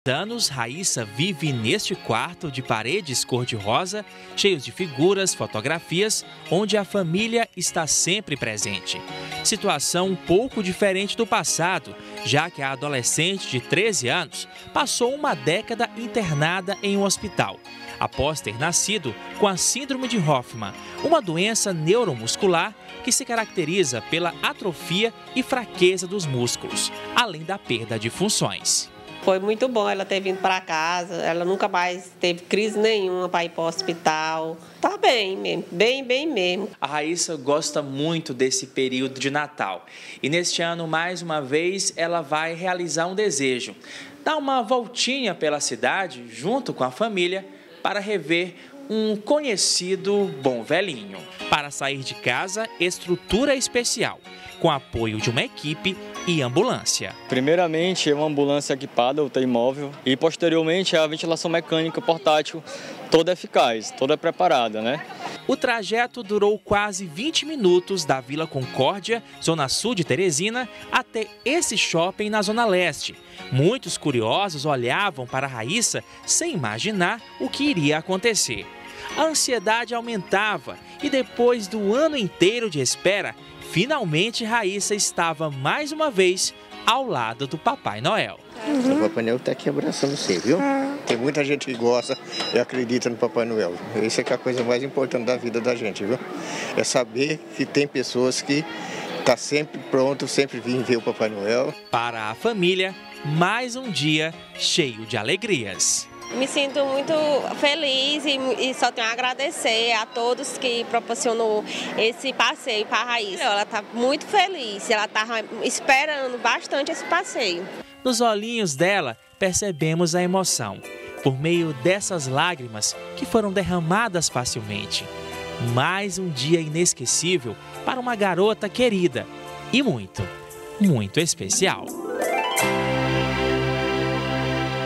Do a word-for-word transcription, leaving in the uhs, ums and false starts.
anos, Raíssa vive neste quarto de paredes cor-de-rosa, cheios de figuras, fotografias, onde a família está sempre presente. Situação um pouco diferente do passado, já que a adolescente de treze anos passou uma década internada em um hospital, após ter nascido com a síndrome de Hoffmann, uma doença neuromuscular que se caracteriza pela atrofia e fraqueza dos músculos, além da perda de funções. Foi muito bom ela ter vindo para casa, ela nunca mais teve crise nenhuma para ir para o hospital. Tá bem mesmo, bem, bem mesmo. A Raíssa gosta muito desse período de Natal e neste ano, mais uma vez, ela vai realizar um desejo. Dar uma voltinha pela cidade, junto com a família, para rever um conhecido bom velhinho. Para sair de casa, estrutura especial, com apoio de uma equipe e ambulância. Primeiramente, é uma ambulância equipada, U T I móvel, e posteriormente a ventilação mecânica portátil, toda eficaz, toda preparada, né? O trajeto durou quase vinte minutos da Vila Concórdia, zona sul de Teresina, até esse shopping na zona leste. Muitos curiosos olhavam para a Raíssa sem imaginar o que iria acontecer. A ansiedade aumentava e depois do ano inteiro de espera, finalmente Raíssa estava mais uma vez ao lado do Papai Noel. Uhum. O Papai Noel está aqui abraçando você, viu? Tem muita gente que gosta e acredita no Papai Noel. Isso é que é a coisa mais importante da vida da gente, viu? É saber que tem pessoas que estão sempre prontos, sempre vêm ver o Papai Noel. Para a família, mais um dia cheio de alegrias. Me sinto muito feliz e, e só tenho a agradecer a todos que proporcionou esse passeio para a Raíssa. Ela está muito feliz, ela estava esperando bastante esse passeio. Nos olhinhos dela, percebemos a emoção, por meio dessas lágrimas que foram derramadas facilmente. Mais um dia inesquecível para uma garota querida e muito, muito especial.